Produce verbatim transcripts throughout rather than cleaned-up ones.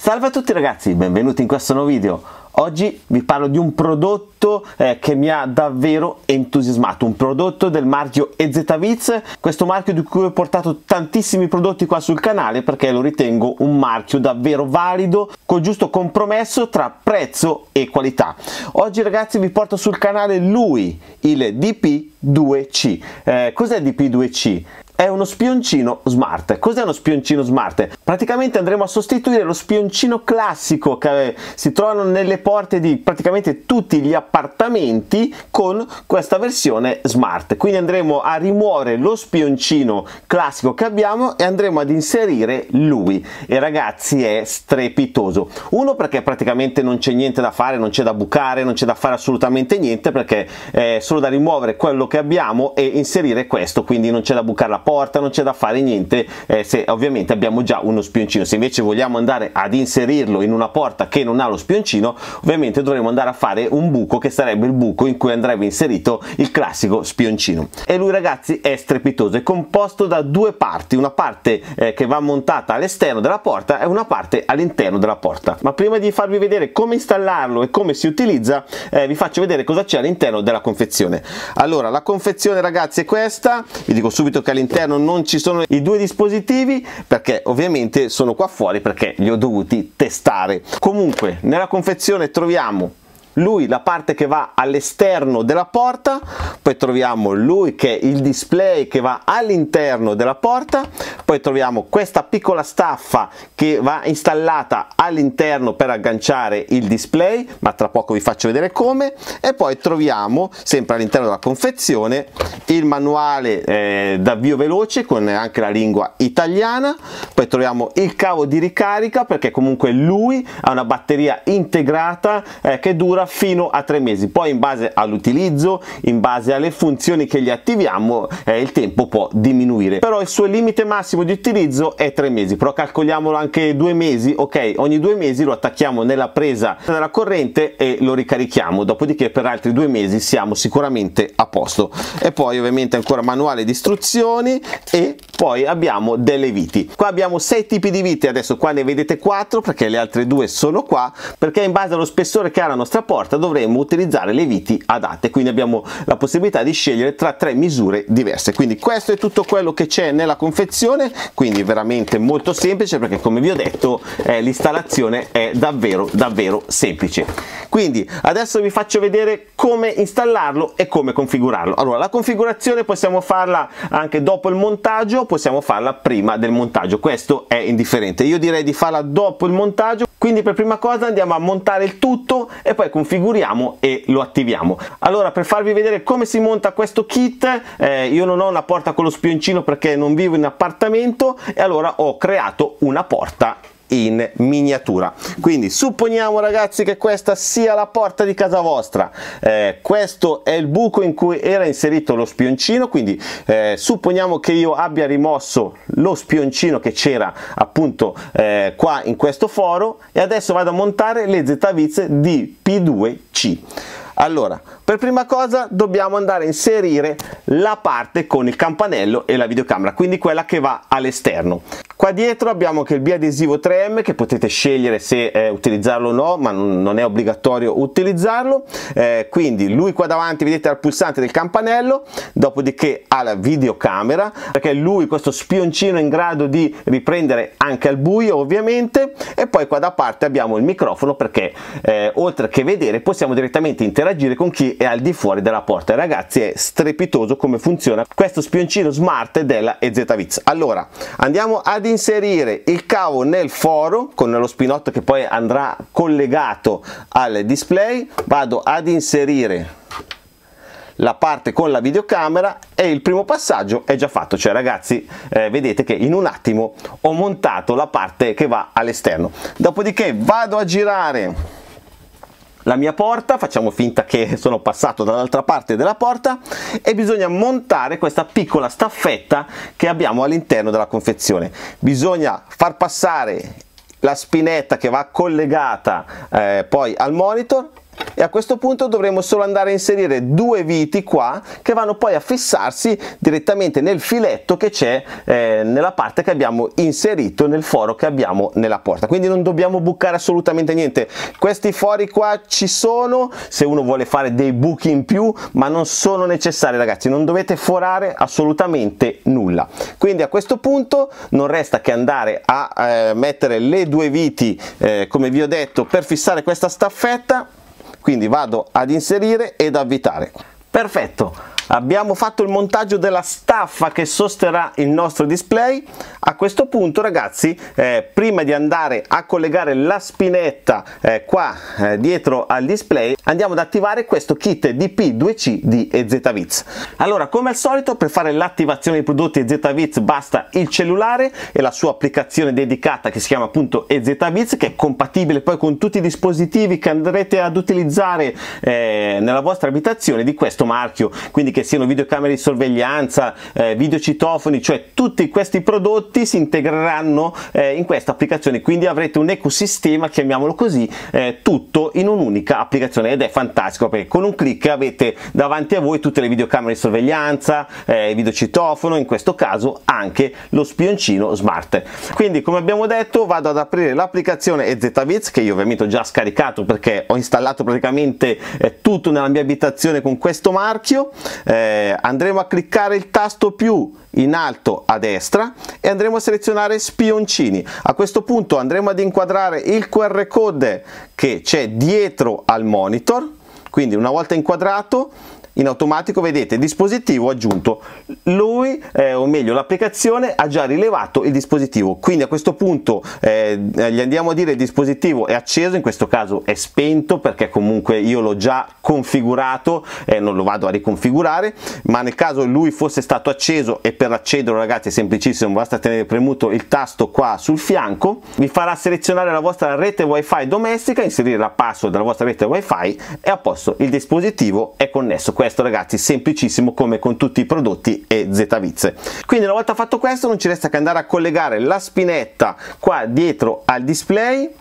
Salve a tutti ragazzi, benvenuti in questo nuovo video. Oggi vi parlo di un prodotto eh, che mi ha davvero entusiasmato, un prodotto del marchio E Z Viz, questo marchio di cui ho portato tantissimi prodotti qua sul canale perché lo ritengo un marchio davvero valido, col giusto compromesso tra prezzo e qualità. Oggi ragazzi vi porto sul canale lui, il D P due C. Eh, cos'è il D P due C? È uno spioncino smart. Cos'è uno spioncino smart? Praticamente andremo a sostituire lo spioncino classico che si trovano nelle porte di praticamente tutti gli appartamenti con questa versione smart. Quindi andremo a rimuovere lo spioncino classico che abbiamo e andremo ad inserire lui. E ragazzi è strepitoso. Uno perché praticamente non c'è niente da fare, non c'è da bucare, non c'è da fare assolutamente niente perché è solo da rimuovere quello che abbiamo e inserire questo, quindi non c'è da bucare la porta, non c'è da fare niente eh, se ovviamente abbiamo già uno spioncino. Se invece vogliamo andare ad inserirlo in una porta che non ha lo spioncino, ovviamente dovremo andare a fare un buco che sarebbe il buco in cui andrebbe inserito il classico spioncino. E lui ragazzi è strepitoso, è composto da due parti, una parte eh, che va montata all'esterno della porta e una parte all'interno della porta. Ma prima di farvi vedere come installarlo e come si utilizza, eh, vi faccio vedere cosa c'è all'interno della confezione. Allora, la confezione ragazzi è questa. Vi dico subito che all'interno non ci sono i due dispositivi perché ovviamente sono qua fuori perché li ho dovuti testare. Comunque nella confezione troviamo lui, la parte che va all'esterno della porta, poi troviamo lui che è il display che va all'interno della porta, poi troviamo questa piccola staffa che va installata all'interno per agganciare il display, ma tra poco vi faccio vedere come, e poi troviamo sempre all'interno della confezione il manuale eh, d'avvio veloce con anche la lingua italiana, poi troviamo il cavo di ricarica perché comunque lui ha una batteria integrata eh, che dura fino a tre mesi, poi in base all'utilizzo, in base alle funzioni che gli attiviamo, eh, il tempo può diminuire, però il suo limite massimo di utilizzo è tre mesi, però calcoliamolo anche due mesi, ok? Ogni due mesi lo attacchiamo nella presa della corrente e lo ricarichiamo, dopodiché per altri due mesi siamo sicuramente a posto. E poi ovviamente ancora manuale di istruzioni e poi abbiamo delle viti. Qua abbiamo sei tipi di viti, adesso qua ne vedete quattro perché le altre due sono qua, perché in base allo spessore che ha la nostra porta dovremo utilizzare le viti adatte, quindi abbiamo la possibilità di scegliere tra tre misure diverse. Quindi questo è tutto quello che c'è nella confezione, quindi veramente molto semplice perché come vi ho detto eh, l'installazione è davvero davvero semplice. Quindi adesso vi faccio vedere come installarlo e come configurarlo. Allora, la configurazione possiamo farla anche dopo il montaggio, possiamo farla prima del montaggio, questo è indifferente. Io direi di farla dopo il montaggio, quindi per prima cosa andiamo a montare il tutto e poi configuriamo e lo attiviamo. Allora, per farvi vedere come si monta questo kit, eh, io non ho una porta con lo spioncino perché non vivo in appartamento e allora ho creato una porta in miniatura. Quindi supponiamo ragazzi che questa sia la porta di casa vostra, eh, questo è il buco in cui era inserito lo spioncino, quindi eh, supponiamo che io abbia rimosso lo spioncino che c'era appunto eh, qua in questo foro e adesso vado a montare le E Z Viz D P due C. Allora, per prima cosa dobbiamo andare a inserire la parte con il campanello e la videocamera, quindi quella che va all'esterno. Qua dietro abbiamo anche il biadesivo tre M che potete scegliere se eh, utilizzarlo o no, ma non è obbligatorio utilizzarlo. Eh, quindi lui qua davanti vedete al pulsante del campanello, dopodiché ha la videocamera, perché lui questo spioncino è in grado di riprendere anche al buio ovviamente, e poi qua da parte abbiamo il microfono perché eh, oltre che vedere possiamo direttamente interagire con chi è al di fuori della porta. E ragazzi è strepitoso come funziona questo spioncino smart della E Z Viz. Allora andiamo ad inserire il cavo nel foro con lo spinotto che poi andrà collegato al display, vado ad inserire la parte con la videocamera e il primo passaggio è già fatto, cioè ragazzi eh, vedete che in un attimo ho montato la parte che va all'esterno. Dopodiché vado a girare la mia porta, facciamo finta che sono passato dall'altra parte della porta e bisogna montare questa piccola staffetta che abbiamo all'interno della confezione. Bisogna far passare la spinetta che va collegata eh, poi al monitor e a questo punto dovremo solo andare a inserire due viti qua che vanno poi a fissarsi direttamente nel filetto che c'è eh, nella parte che abbiamo inserito nel foro che abbiamo nella porta, quindi non dobbiamo bucare assolutamente niente. Questi fori qua ci sono se uno vuole fare dei buchi in più, ma non sono necessari ragazzi, non dovete forare assolutamente nulla. Quindi a questo punto non resta che andare a eh, mettere le due viti eh, come vi ho detto per fissare questa staffetta. Quindi vado ad inserire ed avvitare. Perfetto, abbiamo fatto il montaggio della staffa che sosterrà il nostro display. A questo punto ragazzi, eh, prima di andare a collegare la spinetta eh, qua eh, dietro al display, andiamo ad attivare questo kit D P due C di EZViz. Allora, come al solito, per fare l'attivazione dei prodotti EZViz basta il cellulare e la sua applicazione dedicata che si chiama appunto EZViz, che è compatibile poi con tutti i dispositivi che andrete ad utilizzare eh, nella vostra abitazione di questo marchio, quindi che siano videocamere di sorveglianza, eh, videocitofoni, cioè tutti questi prodotti si integreranno eh, in questa applicazione, quindi avrete un ecosistema, chiamiamolo così, eh, tutto in un'unica applicazione, ed è fantastico perché con un clic avete davanti a voi tutte le videocamere di sorveglianza, eh, videocitofono, in questo caso anche lo spioncino smart. Quindi come abbiamo detto vado ad aprire l'applicazione EZViz, che io ovviamente ho già scaricato perché ho installato praticamente eh, tutto nella mia abitazione con questo marchio. Eh, andremo a cliccare il tasto più in alto a destra e andremo a selezionare spioncini. A questo punto andremo ad inquadrare il Q R code che c'è dietro al monitor, quindi una volta inquadrato in automatico vedete dispositivo aggiunto. Lui eh, o meglio l'applicazione ha già rilevato il dispositivo, quindi a questo punto eh, gli andiamo a dire il dispositivo è acceso, in questo caso è spento perché comunque io l'ho già configurato e eh, non lo vado a riconfigurare, ma nel caso lui fosse stato acceso, e per accederlo ragazzi è semplicissimo, basta tenere premuto il tasto qua sul fianco, vi farà selezionare la vostra rete wifi domestica, inserire la password della vostra rete wifi e a posto, il dispositivo è connesso. Questo ragazzi semplicissimo come con tutti i prodotti EZViz. Quindi una volta fatto questo non ci resta che andare a collegare la spinetta qua dietro al display.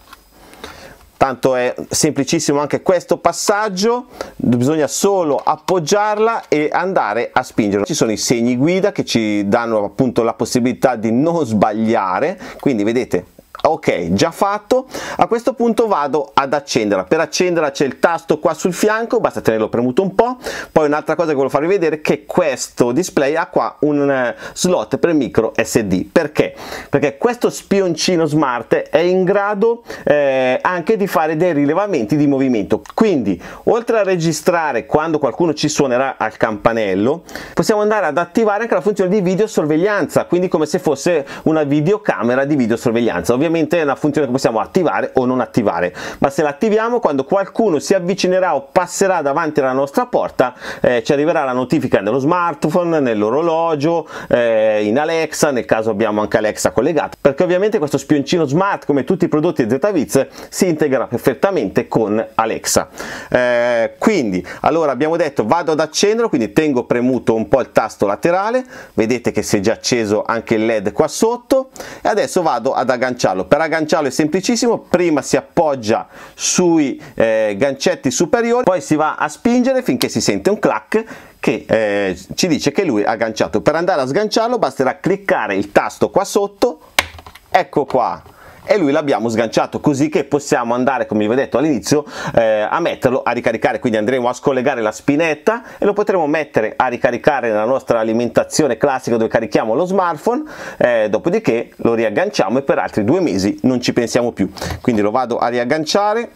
Tanto è semplicissimo anche questo passaggio, bisogna solo appoggiarla e andare a spingerla. Ci sono i segni guida che ci danno appunto la possibilità di non sbagliare, quindi vedete, ok, già fatto. A questo punto vado ad accenderla. Per accenderla c'è il tasto qua sul fianco, basta tenerlo premuto un po'. Poi un'altra cosa che voglio farvi vedere è che questo display ha qua un slot per micro S D. Perché? Perché questo spioncino smart è in grado eh, anche di fare dei rilevamenti di movimento, quindi oltre a registrare quando qualcuno ci suonerà al campanello, possiamo andare ad attivare anche la funzione di videosorveglianza, quindi come se fosse una videocamera di videosorveglianza. Ovviamente è una funzione che possiamo attivare o non attivare, ma se la attiviamo, quando qualcuno si avvicinerà o passerà davanti alla nostra porta eh, ci arriverà la notifica nello smartphone, nell'orologio, eh, in Alexa, nel caso abbiamo anche Alexa collegato, perché ovviamente questo spioncino smart, come tutti i prodotti EZViz, si integra perfettamente con Alexa. Eh, quindi allora abbiamo detto vado ad accenderlo, quindi tengo premuto un po' il tasto laterale, vedete che si è già acceso anche il led qua sotto, e adesso vado ad agganciarlo. Per agganciarlo è semplicissimo, prima si appoggia sui eh, gancetti superiori, poi si va a spingere finché si sente un clac che eh, ci dice che lui è agganciato. Per andare a sganciarlo basterà cliccare il tasto qua sotto, ecco qua, e lui l'abbiamo sganciato, così che possiamo andare, come vi ho detto all'inizio, eh, a metterlo a ricaricare. Quindi andremo a scollegare la spinetta e lo potremo mettere a ricaricare nella nostra alimentazione classica dove carichiamo lo smartphone, eh, dopodiché lo riagganciamo e per altri due mesi non ci pensiamo più. Quindi lo vado a riagganciare.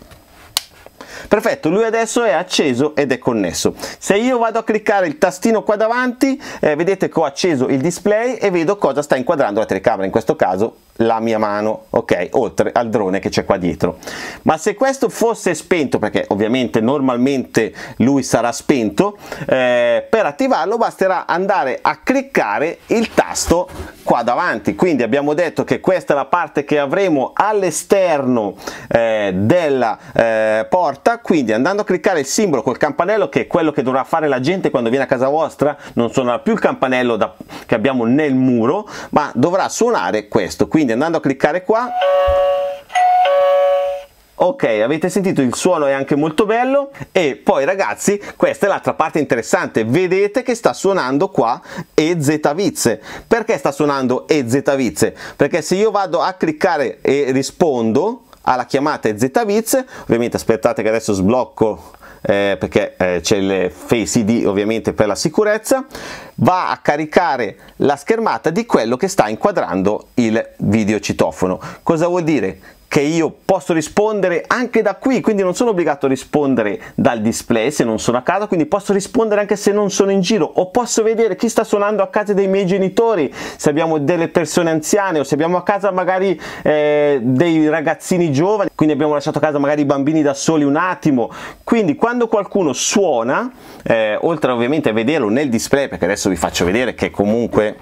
Perfetto, lui adesso è acceso ed è connesso. Se io vado a cliccare il tastino qua davanti, eh, vedete che ho acceso il display e vedo cosa sta inquadrando la telecamera, in questo caso la mia mano, ok, oltre al drone che c'è qua dietro. Ma se questo fosse spento, perché ovviamente normalmente lui sarà spento, eh, per attivarlo basterà andare a cliccare il tasto qua davanti. Quindi abbiamo detto che questa è la parte che avremo all'esterno eh, della eh, porta, quindi andando a cliccare il simbolo col campanello, che è quello che dovrà fare la gente quando viene a casa vostra, non suonerà più il campanello da, che abbiamo nel muro, ma dovrà suonare questo. Quindi andando a cliccare qua, Ok, avete sentito, il suono è anche molto bello. E poi ragazzi, questa è l'altra parte interessante, vedete che sta suonando qua E Z Viz. Perché sta suonando E Z Viz? Perché se io vado a cliccare e rispondo alla chiamata E Z Viz, ovviamente aspettate che adesso sblocco Eh, perché eh, c'è il Face I D ovviamente per la sicurezza, va a caricare la schermata di quello che sta inquadrando il videocitofono. Cosa vuol dire? Che io posso rispondere anche da qui, quindi non sono obbligato a rispondere dal display se non sono a casa, quindi posso rispondere anche se non sono in giro, o posso vedere chi sta suonando a casa dei miei genitori, se abbiamo delle persone anziane, o se abbiamo a casa magari eh, dei ragazzini giovani, quindi abbiamo lasciato a casa magari i bambini da soli un attimo. Quindi quando qualcuno suona, eh, oltre ovviamente a vederlo nel display, perché adesso vi faccio vedere che comunque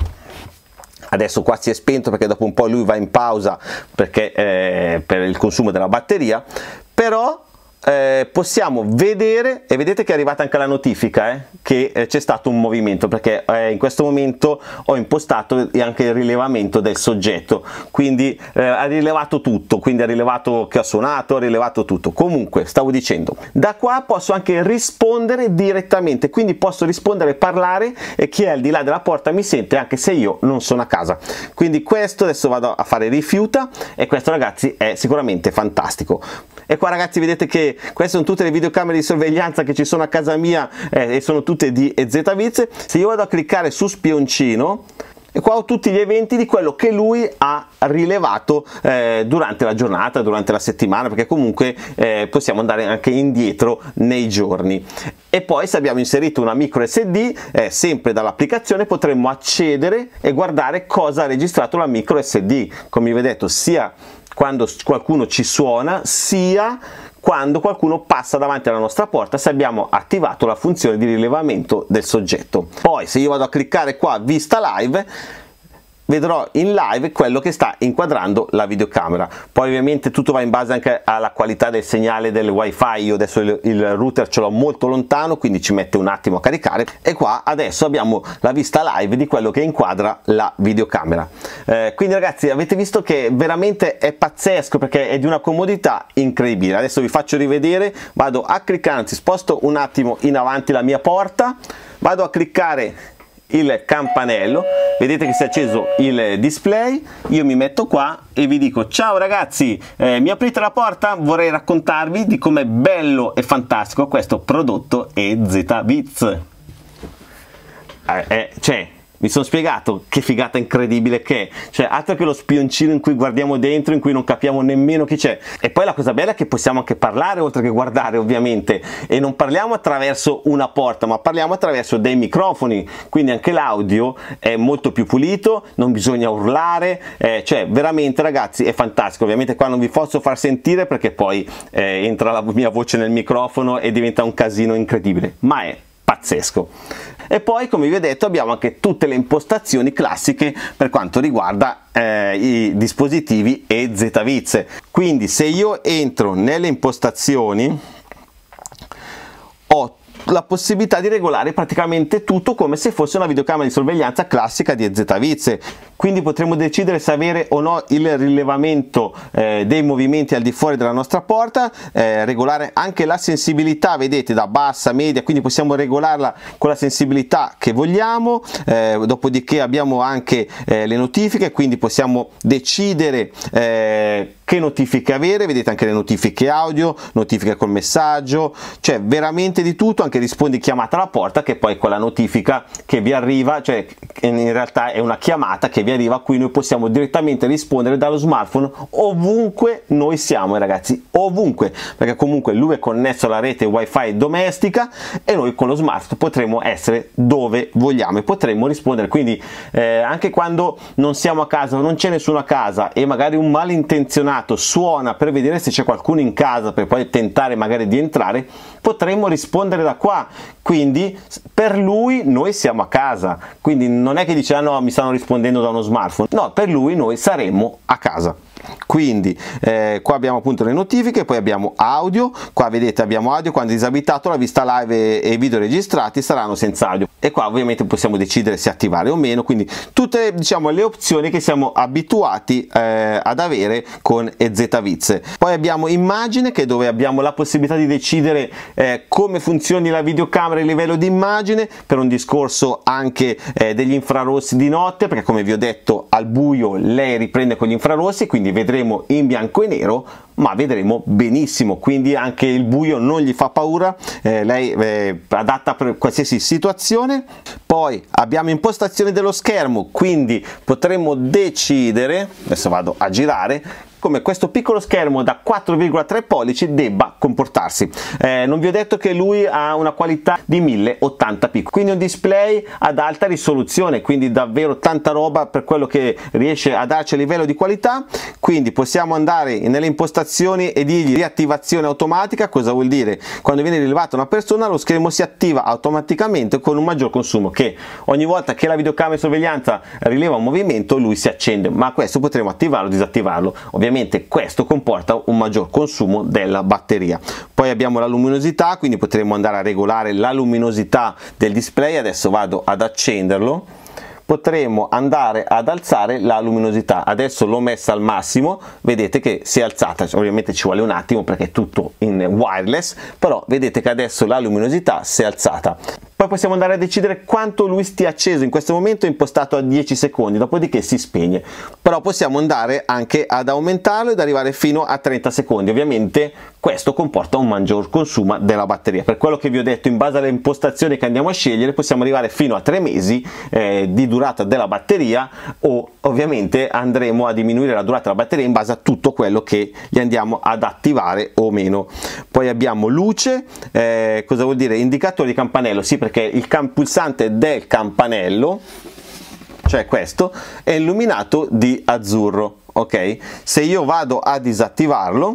adesso qua si è spento perché dopo un po' lui va in pausa perché eh, per il consumo della batteria, però eh, possiamo vedere, e vedete che è arrivata anche la notifica eh, che eh, c'è stato un movimento, perché eh, in questo momento ho impostato anche il rilevamento del soggetto, quindi eh, ha rilevato tutto, quindi ha rilevato che ho suonato, ha rilevato tutto. Comunque stavo dicendo, da qua posso anche rispondere direttamente, quindi posso rispondere e parlare e chi è al di là della porta mi sente anche se io non sono a casa. Quindi questo adesso vado a fare rifiuta, e questo ragazzi è sicuramente fantastico. E qua ragazzi vedete che queste sono tutte le videocamere di sorveglianza che ci sono a casa mia eh, e sono tutte di E Z Viz. Se io vado a cliccare su spioncino, e qua ho tutti gli eventi di quello che lui ha rilevato eh, durante la giornata, durante la settimana, perché comunque eh, possiamo andare anche indietro nei giorni. E poi se abbiamo inserito una micro S D, eh, sempre dall'applicazione potremmo accedere e guardare cosa ha registrato la micro S D, come vi ho detto, sia quando qualcuno ci suona, sia quando qualcuno passa davanti alla nostra porta, se abbiamo attivato la funzione di rilevamento del soggetto. Poi se io vado a cliccare qua vista live, vedrò in live quello che sta inquadrando la videocamera. Poi ovviamente tutto va in base anche alla qualità del segnale del wifi. Io adesso il, il router ce l'ho molto lontano, quindi ci mette un attimo a caricare, e qua adesso abbiamo la vista live di quello che inquadra la videocamera. Eh, quindi ragazzi avete visto che veramente è pazzesco, perché è di una comodità incredibile. Adesso vi faccio rivedere, vado a cliccare, anzi sposto un attimo in avanti la mia porta, vado a cliccare il campanello, vedete che si è acceso il display, io mi metto qua e vi dico: ciao ragazzi, eh, mi aprite la porta? Vorrei raccontarvi di com'è bello e fantastico questo prodotto E Z Viz. Eh, eh, cioè, mi sono spiegato che figata incredibile che è, cioè altro che lo spioncino in cui guardiamo dentro, in cui non capiamo nemmeno chi c'è. E poi la cosa bella è che possiamo anche parlare oltre che guardare ovviamente, e non parliamo attraverso una porta ma parliamo attraverso dei microfoni, quindi anche l'audio è molto più pulito, non bisogna urlare, eh, cioè veramente ragazzi è fantastico. Ovviamente qua non vi posso far sentire perché poi eh, entra la mia voce nel microfono e diventa un casino incredibile, ma è pazzesco. E poi come vi ho detto abbiamo anche tutte le impostazioni classiche per quanto riguarda eh, i dispositivi E Z Viz. Quindi se io entro nelle impostazioni ho la possibilità di regolare praticamente tutto come se fosse una videocamera di sorveglianza classica di E Z Viz. Quindi potremo decidere se avere o no il rilevamento eh, dei movimenti al di fuori della nostra porta, eh, regolare anche la sensibilità, vedete, da bassa, media, quindi possiamo regolarla con la sensibilità che vogliamo. Eh, dopodiché abbiamo anche eh, le notifiche, quindi possiamo decidere eh, che notifiche avere, vedete anche le notifiche audio, notifiche col messaggio, cioè veramente di tutto, anche rispondi chiamata alla porta, che poi quella notifica che vi arriva, cioè in realtà è una chiamata che vi arriva a cui noi possiamo direttamente rispondere dallo smartphone ovunque noi siamo, ragazzi, ovunque, perché comunque lui è connesso alla rete wifi domestica e noi con lo smartphone potremo essere dove vogliamo e potremo rispondere. Quindi eh, anche quando non siamo a casa, non c'è nessuno a casa e magari un malintenzionato suona per vedere se c'è qualcuno in casa per poi tentare magari di entrare, potremo rispondere da qua. Quindi per lui noi siamo a casa, quindi non è che dice ah no mi stanno rispondendo da uno smartphone, no, per lui noi saremmo a casa. quindi eh, qua abbiamo appunto le notifiche, poi abbiamo audio, qua vedete abbiamo audio, quando è disabilitato la vista live e i video registrati saranno senza audio, e qua ovviamente possiamo decidere se attivare o meno, quindi tutte, diciamo, le opzioni che siamo abituati eh, ad avere con EZViz. Poi abbiamo immagine, che è dove abbiamo la possibilità di decidere eh, come funzioni la videocamera a livello di immagine, per un discorso anche eh, degli infrarossi di notte, perché come vi ho detto al buio lei riprende con gli infrarossi, quindi vedremo in bianco e nero ma vedremo benissimo, quindi anche il buio non gli fa paura, eh, lei è adatta per qualsiasi situazione. Poi abbiamo impostazione dello schermo, quindi potremo decidere, adesso vado a girare, come questo piccolo schermo da quattro virgola tre pollici debba comportarsi. Eh, non vi ho detto che lui ha una qualità di mille ottanta p, quindi un display ad alta risoluzione, quindi davvero tanta roba per quello che riesce a darci a livello di qualità. Quindi possiamo andare nelle impostazioni e dirgli riattivazione automatica. Cosa vuol dire? Quando viene rilevata una persona lo schermo si attiva automaticamente con un maggior consumo, che ogni volta che la videocamera di sorveglianza rileva un movimento lui si accende, ma questo potremo attivarlo o disattivarlo. Ovviamente Ovviamente questo comporta un maggior consumo della batteria. Poi abbiamo la luminosità, quindi potremo andare a regolare la luminosità del display. Adesso vado ad accenderlo, potremo andare ad alzare la luminosità. Adesso l'ho messa al massimo, vedete che si è alzata, ovviamente ci vuole un attimo perché è tutto in wireless, però vedete che adesso la luminosità si è alzata. Poi possiamo andare a decidere quanto lui stia acceso. In questo momento è impostato a dieci secondi, dopodiché si spegne, però possiamo andare anche ad aumentarlo ed arrivare fino a trenta secondi. Ovviamente questo comporta un maggior consumo della batteria. Per quello che vi ho detto, in base alle impostazioni che andiamo a scegliere possiamo arrivare fino a tre mesi eh, di durata della batteria, o ovviamente andremo a diminuire la durata della batteria in base a tutto quello che gli andiamo ad attivare o meno. Poi abbiamo luce, eh, cosa vuol dire? Indicatore di campanello, sì, perché il pulsante del campanello, cioè questo, è illuminato di azzurro, ok? Se io vado a disattivarlo,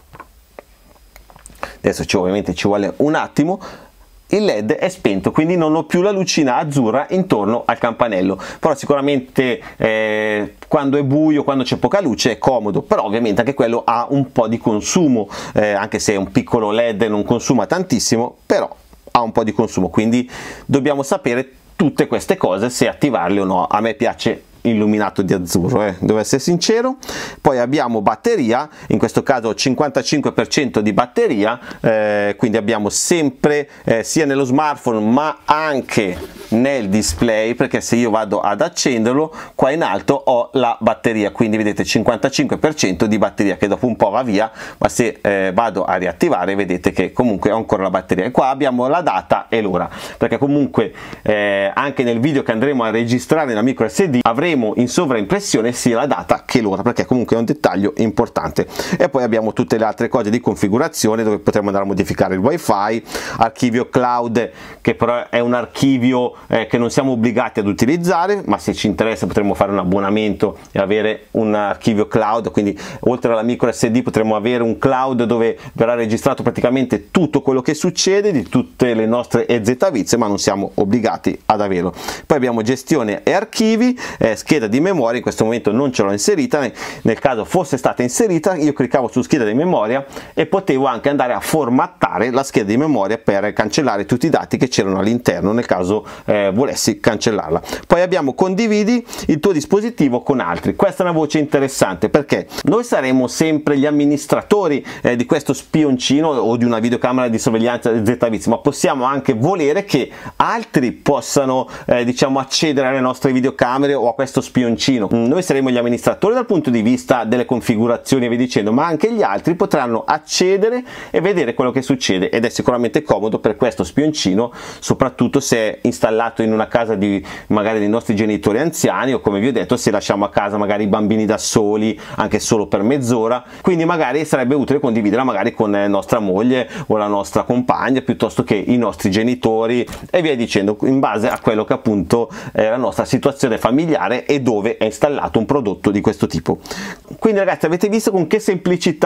adesso ci, ovviamente ci vuole un attimo, il led è spento, quindi non ho più la lucina azzurra intorno al campanello. Però sicuramente eh, quando è buio, quando c'è poca luce è comodo, però ovviamente anche quello ha un po' di consumo, eh, anche se è un piccolo led non consuma tantissimo, però ha un po' di consumo, quindi dobbiamo sapere tutte queste cose, se attivarle o no. A me piace illuminato di azzurro, eh, devo essere sincero. Poi abbiamo batteria, in questo caso cinquantacinque per cento di batteria, eh, quindi abbiamo sempre eh, sia nello smartphone ma anche nel display, perché se io vado ad accenderlo qua in alto ho la batteria, quindi vedete cinquantacinque per cento di batteria che dopo un po' va via, ma se eh, vado a riattivare vedete che comunque ho ancora la batteria. E qua abbiamo la data e l'ora, perché comunque eh, anche nel video che andremo a registrare nella micro S D avremo in sovraimpressione sia la data che l'ora, perché comunque è un dettaglio importante. E poi abbiamo tutte le altre cose di configurazione, dove potremo andare a modificare il wifi, archivio cloud, che però è un archivio eh, che non siamo obbligati ad utilizzare, ma se ci interessa potremo fare un abbonamento e avere un archivio cloud, quindi oltre alla micro S D potremo avere un cloud dove verrà registrato praticamente tutto quello che succede di tutte le nostre EZViz, ma non siamo obbligati ad averlo. Poi abbiamo gestione e archivi, eh, scheda di memoria, in questo momento non ce l'ho inserita, nel caso fosse stata inserita io cliccavo su scheda di memoria e potevo anche andare a formattare la scheda di memoria per cancellare tutti i dati che c'erano all'interno nel caso eh, volessi cancellarla. Poi abbiamo condividi il tuo dispositivo con altri. Questa è una voce interessante, perché noi saremo sempre gli amministratori eh, di questo spioncino o di una videocamera di sorveglianza EZViz, ma possiamo anche volere che altri possano eh, diciamo accedere alle nostre videocamere o a questo spioncino. Noi saremo gli amministratori dal punto di vista delle configurazioni e via dicendo, ma anche gli altri potranno accedere e vedere quello che succede, ed è sicuramente comodo per questo spioncino, soprattutto se è installato in una casa di magari dei nostri genitori anziani, o come vi ho detto se lasciamo a casa magari i bambini da soli anche solo per mezz'ora, quindi magari sarebbe utile condividerla magari con nostra moglie o la nostra compagna piuttosto che i nostri genitori e via dicendo, in base a quello che appunto è la nostra situazione familiare e dove è installato un prodotto di questo tipo. Quindi ragazzi, avete visto con che semplicità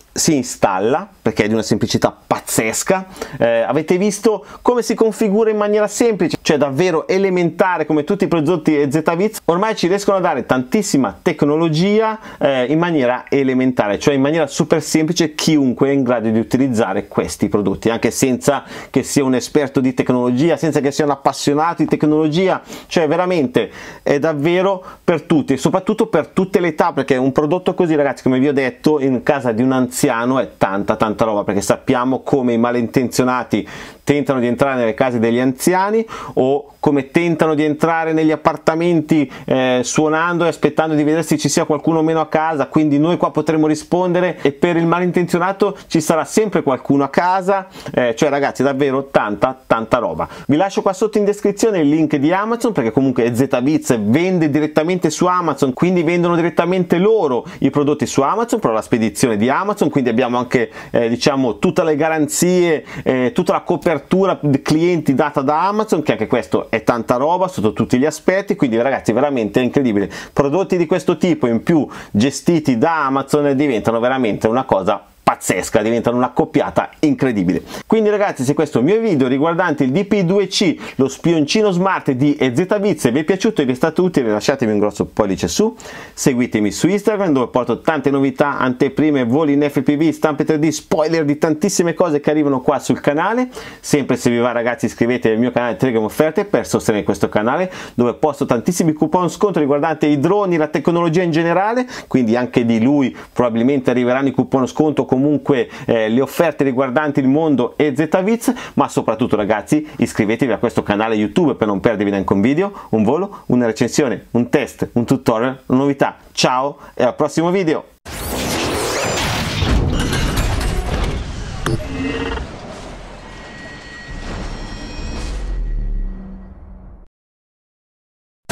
si installa perché è di una semplicità pazzesca. Eh, avete visto come si configura in maniera semplice, cioè davvero elementare, come tutti i prodotti E Z Viz. Ormai ci riescono a dare tantissima tecnologia eh, in maniera elementare, cioè in maniera super semplice. Chiunque è in grado di utilizzare questi prodotti, anche senza che sia un esperto di tecnologia, senza che sia un appassionato di tecnologia, cioè veramente è davvero per tutti e soprattutto per tutte le età, perché un prodotto così, ragazzi, come vi ho detto, in casa di un anziano è tanta tanta roba, perché sappiamo come i malintenzionati tentano di entrare nelle case degli anziani o come tentano di entrare negli appartamenti eh, suonando e aspettando di vedere se ci sia qualcuno o meno a casa. Quindi noi qua potremo rispondere e per il malintenzionato ci sarà sempre qualcuno a casa, eh, cioè ragazzi davvero tanta tanta roba. Vi lascio qua sotto in descrizione il link di Amazon, perché comunque E Z Viz vende direttamente su Amazon, quindi vendono direttamente loro i prodotti su Amazon, però la spedizione di Amazon, quindi abbiamo anche eh, diciamo tutte le garanzie, eh, tutta la copertura di clienti data da Amazon, che anche questo è tanta roba sotto tutti gli aspetti. Quindi ragazzi veramente è incredibile, prodotti di questo tipo in più gestiti da Amazon diventano veramente una cosa pazzesca, diventano una coppiata incredibile. Quindi ragazzi, se questo mio video riguardante il D P I due C, lo spioncino smart di E Z Viz, vi è piaciuto e vi è stato utile, lasciatemi un grosso pollice su, seguitemi su Instagram dove porto tante novità, anteprime, voli in F P V, stampe tre D, spoiler di tantissime cose che arrivano qua sul canale. Sempre se vi va ragazzi, iscrivetevi al mio canale Telegram Offerte per sostenere questo canale, dove posto tantissimi coupon sconto riguardanti i droni, la tecnologia in generale, quindi anche di lui probabilmente arriveranno i coupon sconto, comunque eh, le offerte riguardanti il mondo E Z Viz. Ma soprattutto ragazzi, iscrivetevi a questo canale YouTube per non perdervi neanche un video, un volo, una recensione, un test, un tutorial, una novità. Ciao e al prossimo video.